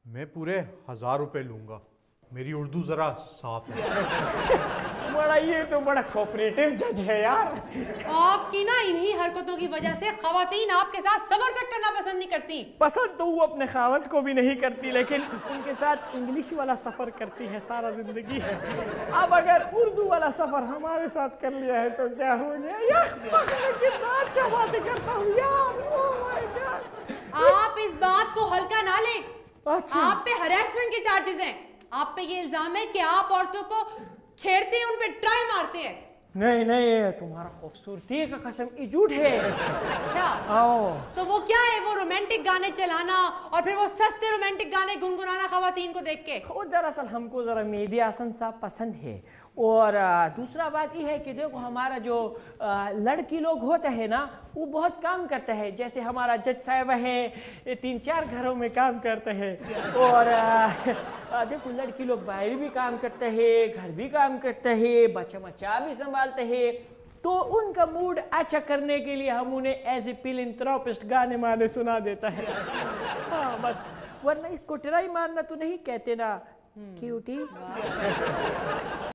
میں پورے 1000 روپے لوں گا. میری اردو ذرا صاف ہے. بڑا یہ تو بڑا کوپریٹو جج ہے یار. آپ کی نا انہی حرکتوں کی وجہ سے خواتین آپ کے ساتھ سفر تک کرنا پسند نہیں کرتی. پسند تو وہ اپنے خاوند کو بھی نہیں کرتی، لیکن ان کے ساتھ انگلش والا سفر کرتی ہے سارا زندگی ہے. اب اگر اردو والا سفر ہمارے ساتھ کر لیا ہے تو کیا ہو گیا یار. کتنا اچھا باتیں کرتا ہوں یار. آپ اس بات کو ہلکا نہ لیں. اچھا آپ پہ ہراسمنٹ کے چارجز ہیں. آپ پہ یہ الزام ہے کہ آپ عورتوں کو چھیڑتے ہیں، ان پہ ٹرائی مارتے ہیں. نہیں نہیں، تمہارا خوبصورتی کا قسم یہ جھوٹ ہے. اچھا تو وہ کیا ہے؟ وہ رومانٹک گانے چلانا اور پھر وہ سستے رومانٹک گانے گنگنانا خواتین کو دیکھ کے. دراصل ہم کو ذرا مہدی حسن صاحب پسند ہے. اور دوسرا بات یہ ہے کہ دیکھو ہمارا جو لڑکی لوگ ہوتا ہے نا وہ بہت کام کرتا ہے. جیسے ہمارا جج صاحب ہے 3-4 گھروں میں کام کرتا ہے. اور دیکھو لڑکی لوگ باہر بھی کام کرتا ہے، گھر بھی کام کرتا ہے، بچہ مچہ بھی سنبھالتا ہے. تو ان کا موڈ اچھا کرنے کے لیے ہم انہیں ایز اے فلنتھراپسٹ گانے مانے سنا دیتا ہے. ہاں بس، ورنہ اس کو ٹرائی مارنا تو نہیں کہتے نا کیوٹی.